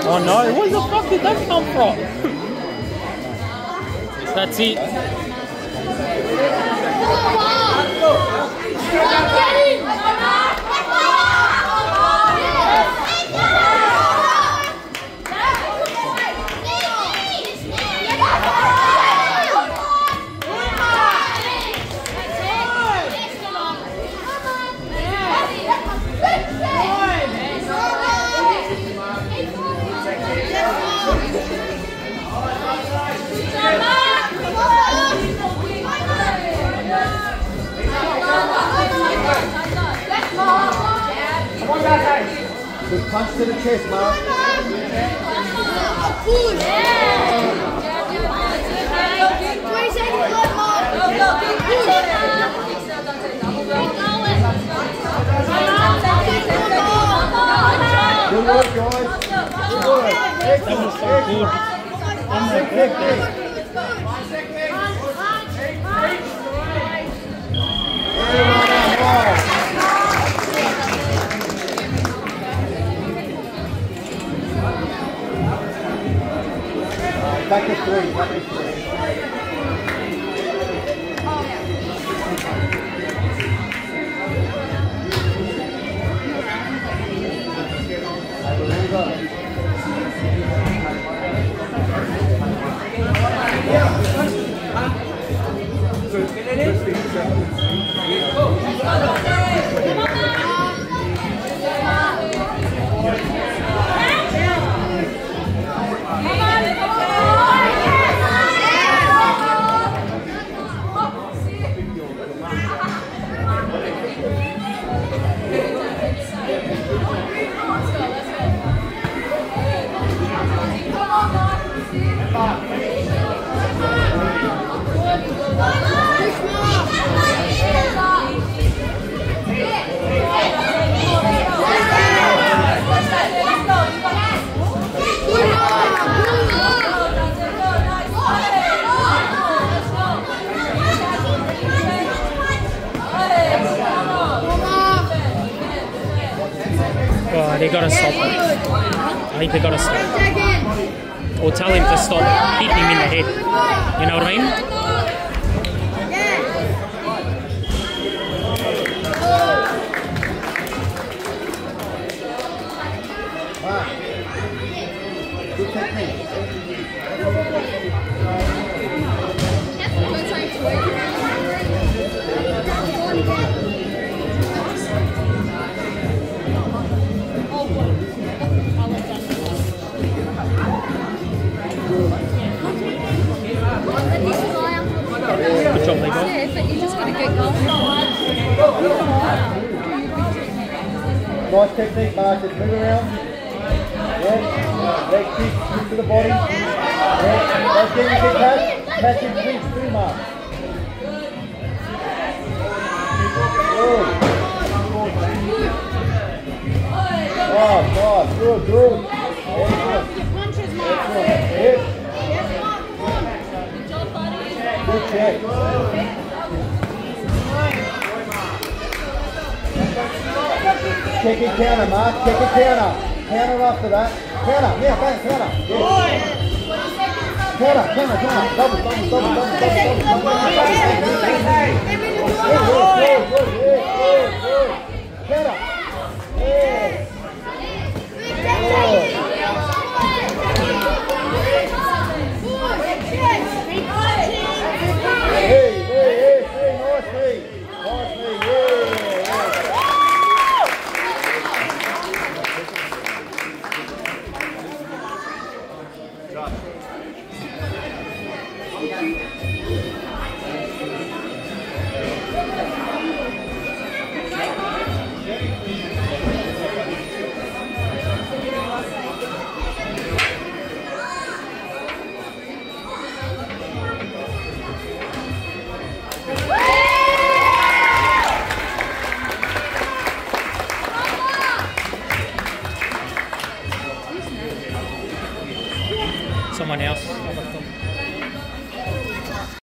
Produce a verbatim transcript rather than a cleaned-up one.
Oh no, where the fuck did that come from? That's it. Good punch to the chest, Marc. Good. twenty seconds left, Marc. Go, go, go. Good work, guys. Good work. That was so good. Back to three, back to three. Oh, they gotta stop it. I think they gotta stop. Or tell him to stop hitting him in the head. You know what I mean? Good technique. Good job, Lego. Yeah, but you just got to get going. Nice technique, Marc. Just move around. Yeah. Leg kick, kick to the body. Yeah. That's it, you can catch. Catch and pinch through, Marc. Good. Nice, nice. Good, good. Excellent. Excellent. Yes. Good check. Check and counter, Marc. Check and counter. Counter after that. Counter. Yeah, bang, counter. Yeah. Counter, counter, counter. Double, double, double, double, double, double, double, double. Good, good, good, good, good.